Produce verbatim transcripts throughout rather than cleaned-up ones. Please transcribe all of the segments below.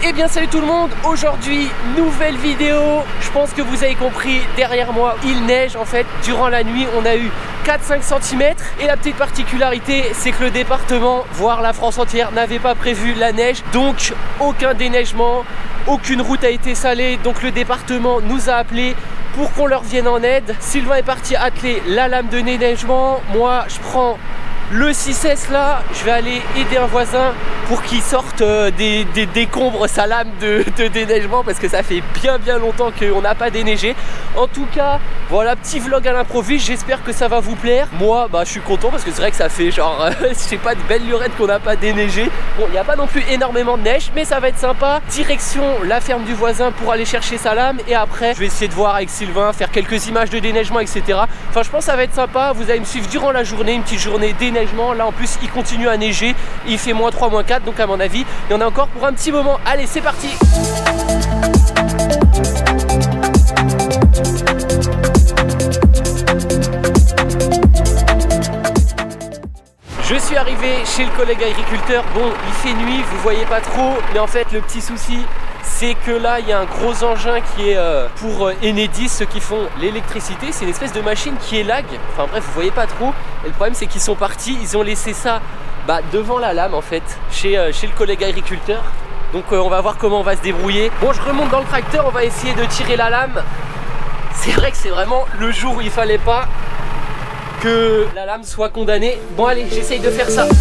Eh bien salut tout le monde, aujourd'hui nouvelle vidéo. Je pense que vous avez compris, derrière moi il neige en fait. Durant la nuit on a eu quatre à cinq centimètres. Et la petite particularité c'est que le département, voire la France entière, n'avait pas prévu la neige. Donc aucun déneigement, aucune route a été salée. Donc le département nous a appelés pour qu'on leur vienne en aide. Sylvain est parti atteler la lame de déneigement. Moi je prends le six S là, je vais aller aider un voisin pour qu'il sorte euh, des, des décombres sa lame de, de déneigement, parce que ça fait bien bien longtemps qu'on n'a pas déneigé. En tout cas, voilà, petit vlog à l'improviste, j'espère que ça va vous plaire. Moi, bah je suis content parce que c'est vrai que ça fait genre, euh, je sais pas, de belles lurettes qu'on n'a pas déneigé. Bon, il n'y a pas non plus énormément de neige, mais ça va être sympa. Direction la ferme du voisin pour aller chercher sa lame, et après, je vais essayer de voir avec Sylvain, faire quelques images de déneigement, et cetera. Enfin, je pense que ça va être sympa. Vous allez me suivre durant la journée, une petite journée déneigement. Là en plus il continue à neiger, il fait moins trois, moins quatre, donc à mon avis il y en a encore pour un petit moment. Allez, c'est parti. Je suis arrivé chez le collègue agriculteur. Bon, il fait nuit, vous voyez pas trop, mais en fait le petit souci c'est que là il y a un gros engin qui est euh, pour euh, Enedis, ceux qui font l'électricité. C'est une espèce de machine qui est lag, enfin bref vous voyez pas trop. Et le problème c'est qu'ils sont partis, ils ont laissé ça bah, devant la lame en fait, chez, euh, chez le collègue agriculteur. Donc euh, on va voir comment on va se débrouiller. Bon, je remonte dans le tracteur, on va essayer de tirer la lame. C'est vrai que c'est vraiment le jour où il fallait pas que la lame soit condamnée. Bon allez, j'essaye de faire ça.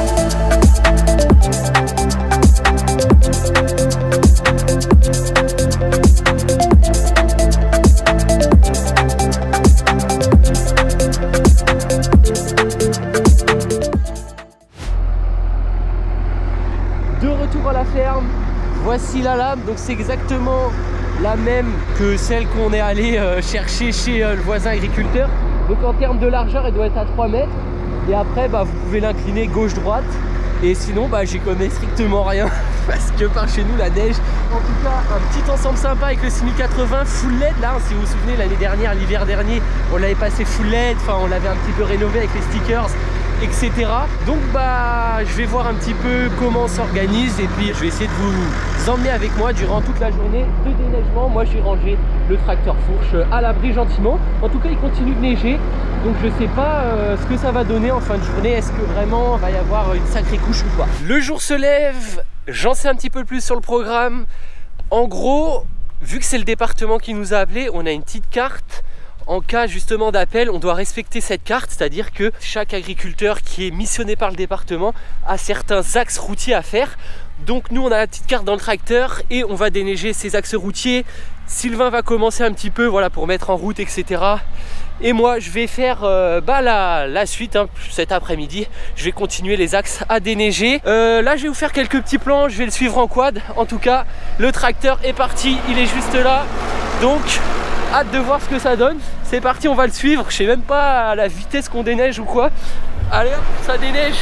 De retour à la ferme, voici la lame. Donc c'est exactement la même que celle qu'on est allé euh, chercher chez euh, le voisin agriculteur. Donc en termes de largeur, elle doit être à trois mètres. Et après, bah, vous pouvez l'incliner gauche-droite. Et sinon, bah, j'y connais strictement rien. Parce que par chez nous, la neige. En tout cas, un petit ensemble sympa avec le six mille quatre-vingts full L E D. Là, si vous vous souvenez, l'année dernière, l'hiver dernier, on l'avait passé full L E D. Enfin, on l'avait un petit peu rénové avec les stickers, et cetera. Donc bah je vais voir un petit peu comment on s'organise, et puis je vais essayer de vous emmener avec moi durant toute la journée de déneigement. Moi j'ai rangé le tracteur fourche à l'abri gentiment. En tout cas il continue de neiger, donc je sais pas euh, ce que ça va donner en fin de journée. Est-ce que vraiment il va y avoir une sacrée couche ou pas? Le jour se lève, j'en sais un petit peu plus sur le programme. En gros, vu que c'est le département qui nous a appelés, on a une petite carte. En cas justement d'appel, on doit respecter cette carte, c'est-à-dire que chaque agriculteur qui est missionné par le département a certains axes routiers à faire. Donc nous on a la petite carte dans le tracteur et on va déneiger ces axes routiers. Sylvain va commencer un petit peu, voilà, pour mettre en route, et cetera. Et moi je vais faire euh, bah, la, la suite hein, cet après-midi. Je vais continuer les axes à déneiger. Euh, là je vais vous faire quelques petits plans, je vais le suivre en quad. En tout cas le tracteur est parti, il est juste là. Donc hâte de voir ce que ça donne. C'est parti, on va le suivre. Je sais même pas à la vitesse qu'on déneige ou quoi. Allez hop, ça déneige.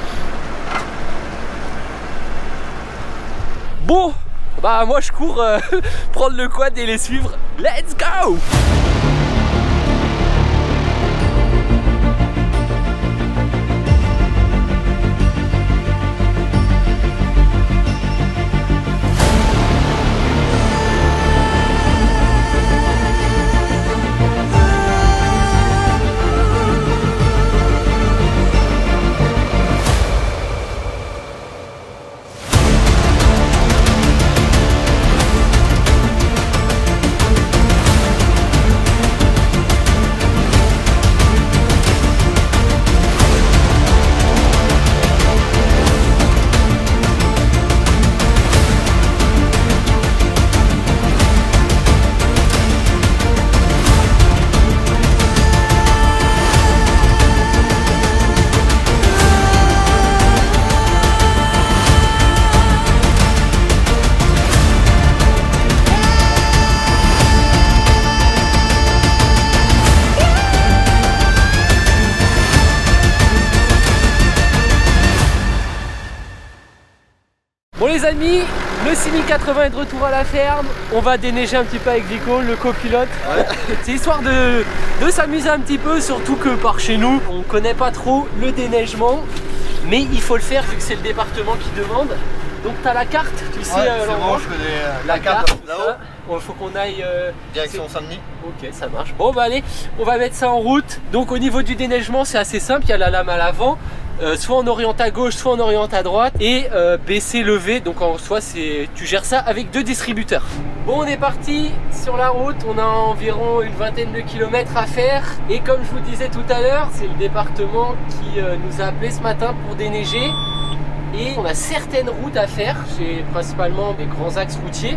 Bon, bah moi je cours euh, prendre le quad et les suivre. Let's go! Bon les amis, le six mille quatre-vingts est de retour à la ferme. On va déneiger un petit peu avec Vico, le copilote. Ouais. C'est histoire de, de s'amuser un petit peu, surtout que par chez nous, on connaît pas trop le déneigement. Mais il faut le faire vu que c'est le département qui demande. Donc tu as la carte, tu sais ouais, euh, bon, je connais euh, la, la carte, carte là-haut. Il faut qu'on aille euh, direction Saint-Denis. Ok, ça marche. Bon bah allez, on va mettre ça en route. Donc au niveau du déneigement, c'est assez simple, il y a la lame à l'avant. Euh, soit on oriente à gauche, soit on oriente à droite, et euh, baisser, lever, donc en soi c'est tu gères ça avec deux distributeurs. Bon, on est parti sur la route, on a environ une vingtaine de kilomètres à faire, et comme je vous disais tout à l'heure, c'est le département qui euh, nous a appelé ce matin pour déneiger, et on a certaines routes à faire, c'est principalement des grands axes routiers,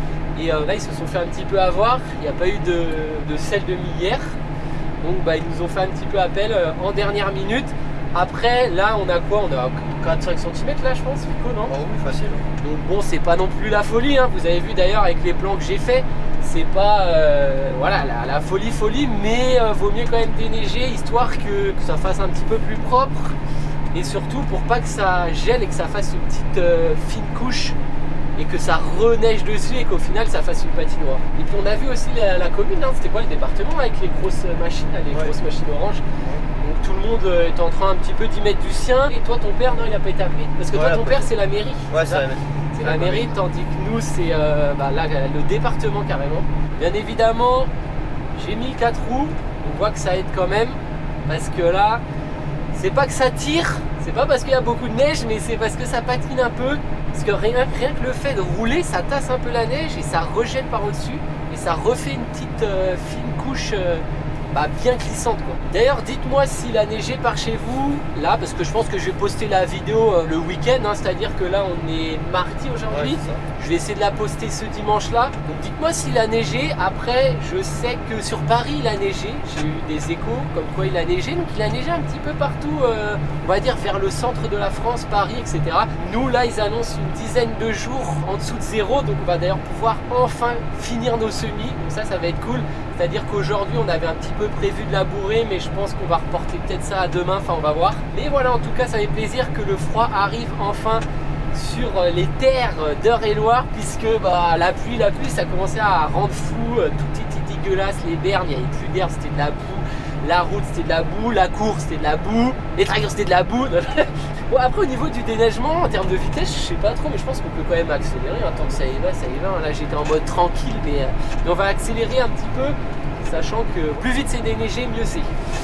et euh, là ils se sont fait un petit peu avoir, il n'y a pas eu de, de sel de mi hier, donc bah, ils nous ont fait un petit peu appel euh, en dernière minute. Après, là, on a quoi? On a quatre cinq centimètres là, je pense, Nico, non? Oh oui, facile. Donc bon, c'est pas non plus la folie, hein. Vous avez vu d'ailleurs avec les plans que j'ai fait, c'est pas euh, voilà, la, la folie folie, mais euh, vaut mieux quand même déneiger, histoire que, que ça fasse un petit peu plus propre. Et surtout pour pas que ça gèle et que ça fasse une petite euh, fine couche et que ça reneige dessus et qu'au final ça fasse une patinoire. Et puis on a vu aussi la, la commune, hein. C'était quoi le département avec les grosses machines, là, les ouais. grosses machines oranges. Donc tout le monde est en train un petit peu d'y mettre du sien. Et toi, ton père, non, il n'a pas été appelé? Parce que ouais, toi, ton père, c'est la mairie. Ouais, c'est la mairie. C'est la mairie, tandis que nous, c'est euh, bah, là, le département carrément. Bien évidemment, j'ai mis le quatre roues. On voit que ça aide quand même. Parce que là, c'est pas que ça tire. C'est pas parce qu'il y a beaucoup de neige, mais c'est parce que ça patine un peu. Parce que rien, rien que le fait de rouler, ça tasse un peu la neige et ça rejette par au-dessus. Et ça refait une petite euh, fine couche. Euh, Bah, bien glissante quoi. D'ailleurs dites-moi s'il a neigé par chez vous là, parce que je pense que je vais poster la vidéo euh, le week-end, hein, c'est à dire que là on est mardi aujourd'hui, ouais, je vais essayer de la poster ce dimanche là, donc dites-moi s'il a neigé. Après je sais que sur Paris il a neigé, j'ai eu des échos comme quoi il a neigé, donc il a neigé un petit peu partout, euh, on va dire vers le centre de la France, Paris, etc. Nous là ils annoncent une dizaine de jours en dessous de zéro, donc on va d'ailleurs pouvoir enfin finir nos semis, donc ça ça va être cool. C'est à dire qu'aujourd'hui on avait un petit peu prévu de labourer, mais je pense qu'on va reporter peut-être ça à demain, enfin on va voir. Mais voilà, en tout cas ça fait plaisir que le froid arrive enfin sur les terres d'Eure-et-Loir, puisque bah, la pluie, la pluie ça commençait à rendre fou, tout était dégueulasse, les bernes, il n'y avait plus d'air, c'était de la boue, la route c'était de la boue, la course c'était de la boue, les trackers c'était de la boue. Bon, après au niveau du déneigement, en termes de vitesse, je sais pas trop, mais je pense qu'on peut quand même accélérer, hein, tant que ça y va, ça y va. Là j'étais en mode tranquille, mais, mais on va accélérer un petit peu, sachant que plus vite c'est déneigé, mieux c'est.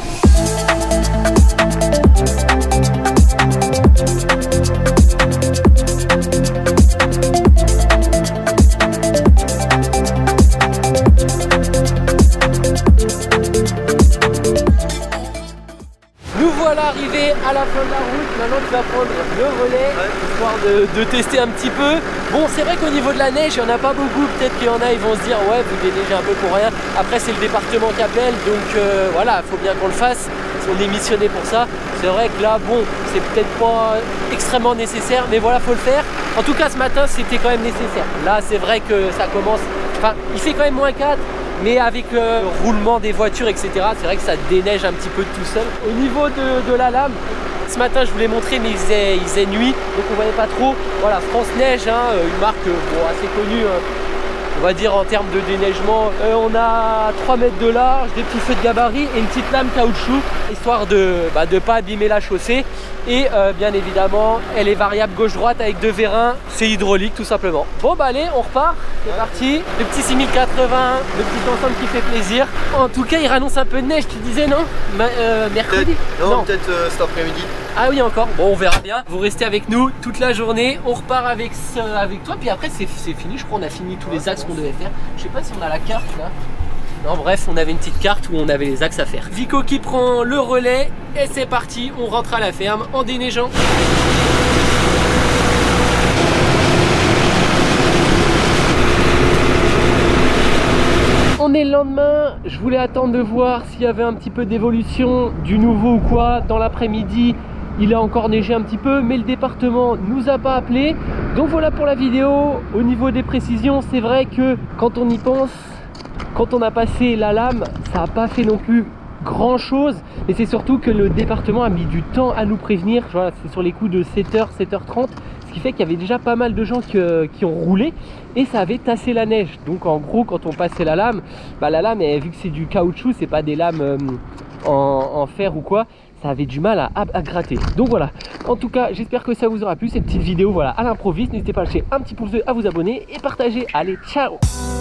Nous voilà arrivés à la fin de la route. Maintenant tu vas prendre le relais, ouais, histoire de, de tester un petit peu. Bon, c'est vrai qu'au niveau de la neige, il n'y en a pas beaucoup. Peut-être qu'il y en a, ils vont se dire ouais, vous déneigez un peu pour rien. Après c'est le département qui appelle, donc euh, voilà, il faut bien qu'on le fasse. On est missionné pour ça. C'est vrai que là, bon, c'est peut-être pas extrêmement nécessaire, mais voilà, faut le faire. En tout cas, ce matin, c'était quand même nécessaire. Là, c'est vrai que ça commence. Enfin, il fait quand même moins quatre. Mais avec le roulement des voitures, et cetera, c'est vrai que ça déneige un petit peu tout seul. Au niveau de, de la lame, ce matin je vous l'ai montré, mais il faisait, il faisait nuit, donc on voyait pas trop. Voilà, France Neige, hein, une marque bon, assez connue, hein, on va dire en termes de déneigement. Euh, on a trois mètres de large, des petits feux de gabarit et une petite lame caoutchouc, histoire de ne bah, de pas abîmer la chaussée. Et euh, bien évidemment, elle est variable gauche-droite avec deux vérins, c'est hydraulique tout simplement. Bon bah allez, on repart, c'est parti. Le petit six mille quatre-vingts, le petit ensemble qui fait plaisir. En tout cas, il annonce un peu de neige, tu disais non? Ma euh, Mercredi? Non, non. peut-être euh, cet après-midi. Ah oui, encore. Bon, on verra bien. Vous restez avec nous toute la journée. On repart avec, euh, avec toi. Puis après, c'est fini. Je crois qu'on a fini tous ouais, les axes qu'on devait faire. Je sais pas si on a la carte là. Non, bref, on avait une petite carte où on avait les axes à faire. Vico qui prend le relais. Et c'est parti. On rentre à la ferme en déneigeant. On est le lendemain, je voulais attendre de voir s'il y avait un petit peu d'évolution, du nouveau ou quoi. Dans l'après-midi, il a encore neigé un petit peu, mais le département nous a pas appelé. Donc voilà pour la vidéo. Au niveau des précisions, c'est vrai que quand on y pense, quand on a passé la lame, ça n'a pas fait non plus grand chose. Mais c'est surtout que le département a mis du temps à nous prévenir. Voilà, c'est sur les coups de sept heures, sept heures trente. Ce qui fait qu'il y avait déjà pas mal de gens qui, euh, qui ont roulé et ça avait tassé la neige. Donc en gros, quand on passait la lame, bah la lame, elle, vu que c'est du caoutchouc, c'est pas des lames euh, en, en fer ou quoi, ça ça avait du mal à, à, à gratter. Donc voilà, en tout cas j'espère que ça vous aura plu cette petite vidéo voilà, à l'improviste. N'hésitez pas à lâcher un petit pouce bleu, à vous abonner et partager. Allez, ciao.